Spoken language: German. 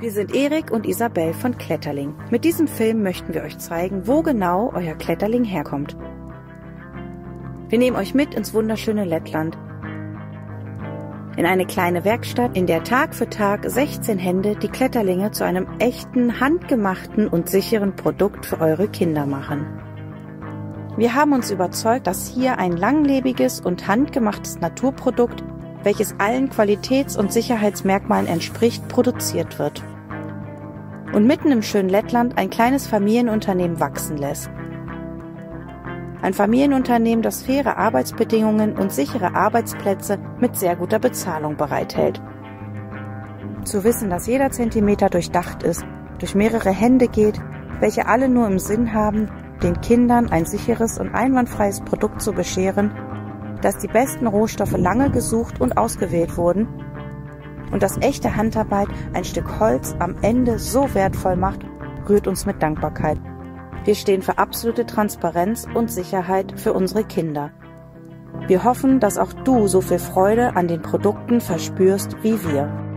Wir sind Erik und Isabel von Kletterling. Mit diesem Film möchten wir euch zeigen, wo genau euer Kletterling herkommt. Wir nehmen euch mit ins wunderschöne Lettland. In eine kleine Werkstatt, in der Tag für Tag 16 Hände die Kletterlinge zu einem echten, handgemachten und sicheren Produkt für eure Kinder machen. Wir haben uns überzeugt, dass hier ein langlebiges und handgemachtes Naturprodukt, welches allen Qualitäts- und Sicherheitsmerkmalen entspricht, produziert wird. Und mitten im schönen Lettland ein kleines Familienunternehmen wachsen lässt. Ein Familienunternehmen, das faire Arbeitsbedingungen und sichere Arbeitsplätze mit sehr guter Bezahlung bereithält. Zu wissen, dass jeder Zentimeter durchdacht ist, durch mehrere Hände geht, welche alle nur im Sinn haben, den Kindern ein sicheres und einwandfreies Produkt zu bescheren, dass die besten Rohstoffe lange gesucht und ausgewählt wurden und dass echte Handarbeit ein Stück Holz am Ende so wertvoll macht, rührt uns mit Dankbarkeit. Wir stehen für absolute Transparenz und Sicherheit für unsere Kinder. Wir hoffen, dass auch du so viel Freude an den Produkten verspürst wie wir.